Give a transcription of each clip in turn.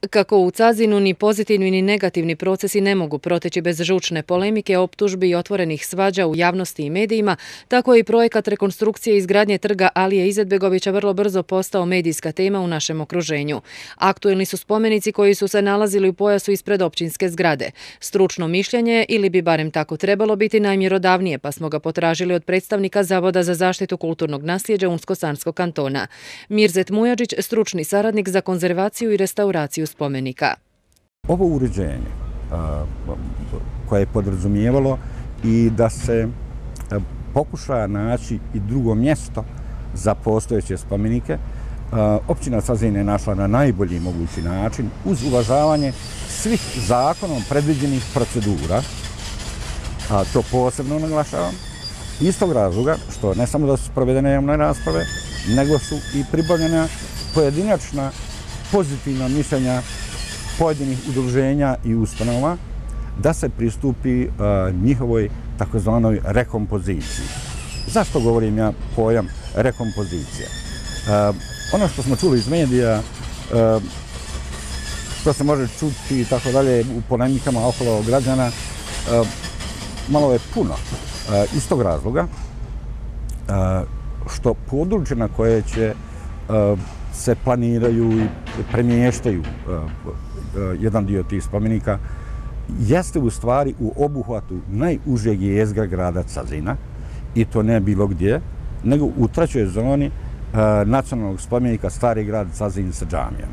Kako u Cazinu ni pozitivni ni negativni procesi ne mogu proteći bez žučne polemike, optužbi i otvorenih svađa u javnosti i medijima, tako je i projekat rekonstrukcije i izgradnje trga Alije Izetbegovića vrlo brzo postao medijska tema u našem okruženju. Aktuelni su spomenici koji su se nalazili u pojasu ispred općinske zgrade. Stručno mišljenje, ili bi barem tako trebalo biti, najmjerodavnije, pa smo ga potražili od predstavnika Zavoda za zaštitu kulturnog nasljeđa Unsko-Sanskog kantona. Mirzet Mujadžić, stručni saradnik za konzervaciju i restauraciju spomenika. Ovo uređenje koje je podrazumijevalo i da se pokuša naći i drugo mjesto za postojeće spomenike, općina Cazin je našla na najbolji mogući način uz uvažavanje svih zakonom predviđenih procedura, a to posebno naglašavam, iz tog razloga što ne samo da su provedene javne rasprave, nego su i pribavljena pojedinačna pozitivna mišljenja pojedinih udruženja i ustanova da se pristupi njihovoj takozvanoj rekompoziciji. Zašto govorim ja pojam rekompozicija? Ono što smo čuli iz medija, što se može čuti i tako dalje u polemikama okolo građana, malo je puno. Iz tog razloga što područje na koje će se planiraju i premještaju jedan dio tih spomenika jeste u stvari u obuhvatu najužeg jezgra grada Cazina, i to ne bilo gdje, nego u trećoj zoni nacionalnog spomenika Stari grad Cazin sa džamijom.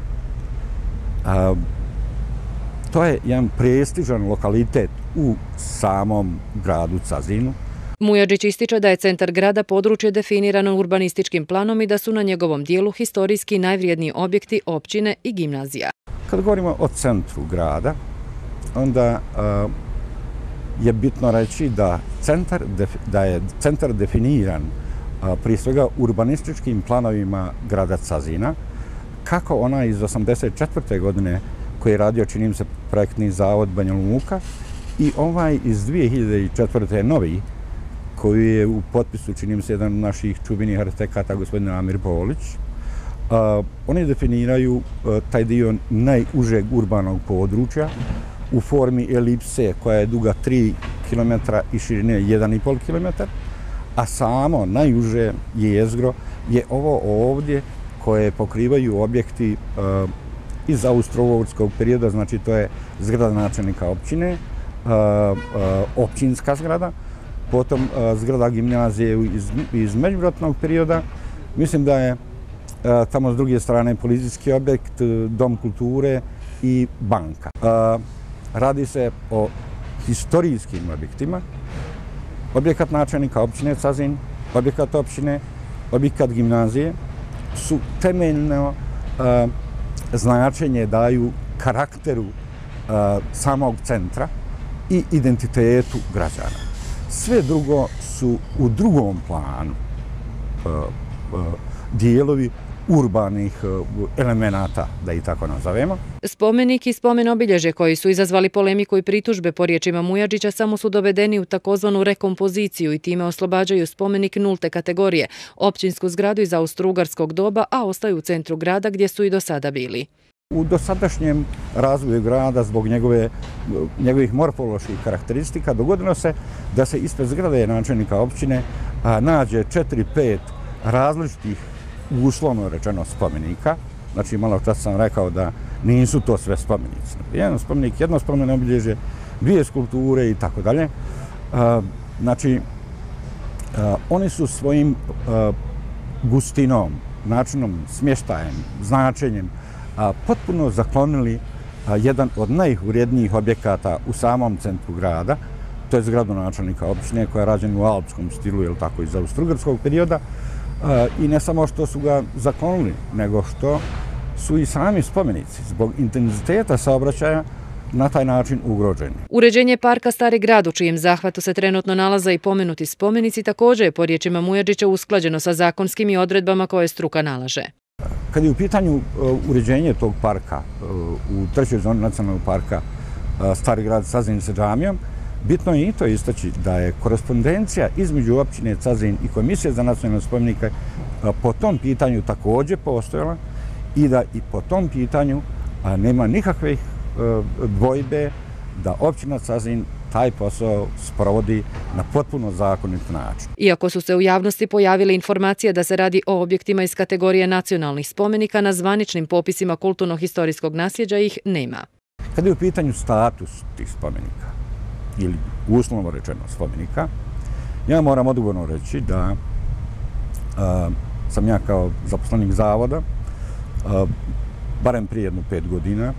To je jedan prestižan lokalitet u samom gradu Cazinu. Mujadžić ističe da je centar grada područje definirano urbanističkim planom i da su na njegovom dijelu historijski najvrijedniji objekti općine i gimnazija. Kad govorimo o centru grada, onda je bitno reći da je centar definiran prije svega urbanističkim planovima grada Cazina, kako ona iz 1984. godine koji je radio, čini mi se, projektni zavod Banja Luka, i ovaj iz 2004. novi, koji je u potpisu, čini mi se, jedan od naših čuvenih arhitekata, gospodin Amir Polić. Oni definiraju taj dio najužeg urbanog područja u formi elipse koja je duga 3 km i širine 1,5 km, a samo najuže jezgro je ovo ovdje koje pokrivaju objekti iz austro-ugarskog perioda, znači to je zgrada načelnika općine, općinska zgrada, potom zgrada gimnazije iz međuvratnog perioda. Mislim da je tamo s druge strane policijski objekt, dom kulture i banka. Radi se o historijskim objektima. Objekat načelnika općine Cazin, objekat općine, objekat gimnazije su temeljno značenje daju karakteru samog centra i identitetu građana. Sve drugo su u drugom planu dijelovi urbanih elemenata, da ih tako nazovemo. Spomenik i spomen obilježje koji su izazvali polemiku i pritužbe po riječima Mujadžića samo su dovedeni u takozvanu rekompoziciju i time oslobađaju spomenik nulte kategorije, općinsku zgradu iz austro-ugarskog doba, a ostaju u centru grada gdje su i do sada bili. U dosadašnjem razvoju grada, zbog njegovih morfoloških karakteristika, dogodilo se da se ispred zgrade načelnika općine nađe 4-5 različitih, uslovno rečeno, spomenika. Znači, malo čas sam rekao da nisu to sve spomenici. Jedan spomenik, jedno spomen obilježje, 2 skulpture i tako dalje. Znači, oni su svojim gustinom, načinom, smještajem, značenjem potpuno zaklonili jedan od najvrijednijih objekata u samom centru grada. To je zgrada načelnika općine koja je rađena u alpskom stilu, ili tako, iz austro-ugarskog perioda. I ne samo što su ga zaklonili, nego što su i sami spomenici zbog intenziteta saobraćaja na taj način ugroženi. Uređenje parka Stari grad, u čijem zahvatu se trenutno nalaze i pomenuti spomenici, također je po riječima Mujadžića usklađeno sa zakonskim i odredbama koje struka nalaže. Kad je u pitanju uređenje tog parka u trećoj zoni nacionalnog parka Stari grad Cazin sa džamijom, bitno je i to istaći da je korespondencija između općine Cazin i Komisije za nacionalne spomenike po tom pitanju također postojala i da i po tom pitanju nema nikakvih dvojbe da općina Cazin taj posao sprovodi na potpuno zakonit način. Iako su se u javnosti pojavile informacije da se radi o objektima iz kategorije nacionalnih spomenika, na zvaničnim popisima kulturno-historijskog nasljeđa ih nema. Kada je u pitanju status tih spomenika, ili uslovno rečeno spomenika, ja moram odgovorno reći da sam ja kao zaposlenik zavoda, barem prije 5 godina,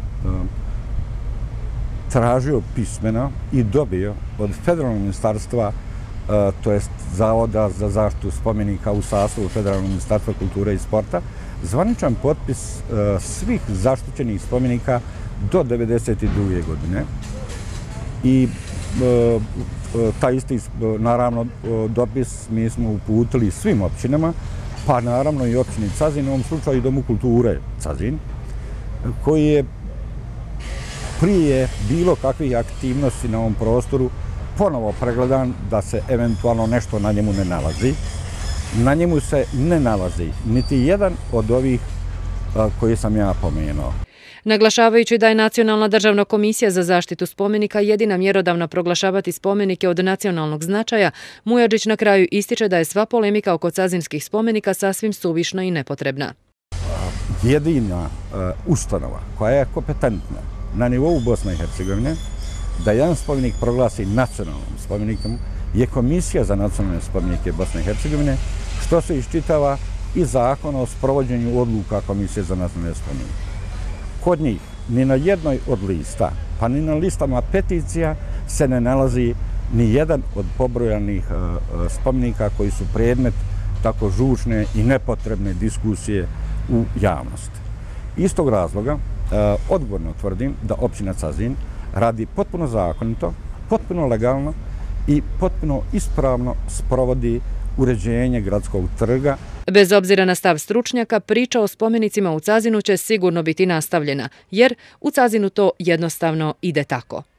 tražio pismeno i dobio od Federalnog ministarstva, to jest Zavoda za zaštitu spomenika u sastavu Federalnog ministarstva kulture i sporta, zvaničan potpis svih zaštićenih spomenika do 1992. godine. I taj isti, naravno, dopis mi smo uputili svim općinama, pa naravno i općini Cazin, u ovom slučaju i Domu kulture Cazin, koji je prije bilo kakvih aktivnosti na ovom prostoru ponovo pregledan da se eventualno nešto na njemu ne nalazi. Na njemu se ne nalazi niti jedan od ovih koje sam ja pomenuo. Naglašavajući da je Nacionalna državna komisija za zaštitu spomenika jedina mjerodavna proglašavati spomenike od nacionalnog značaja, Mujadžić na kraju ističe da je sva polemika oko cazinskih spomenika sasvim suvišna i nepotrebna. Jedina ustanova koja je kompetentna na nivou Bosne i Hercegovine da jedan spomenik proglasi nacionalnim spomenikom je Komisija za nacionalne spomenike Bosne i Hercegovine, što se iščitava i zakon o sprovođenju odluka Komisije za nacionalne spomenike. Kod njih ni na jednoj od lista, pa ni na listama peticija se ne nalazi ni jedan od pobrojanih spomenika koji su predmet tako žučne i nepotrebne diskusije u javnosti. Iz tog razloga odgovorno tvrdim da općina Cazin radi potpuno zakonito, potpuno legalno i potpuno ispravno sprovodi uređenje gradskog trga. Bez obzira na stav stručnjaka, priča o spomenicima u Cazinu će sigurno biti nastavljena, jer u Cazinu to jednostavno ide tako.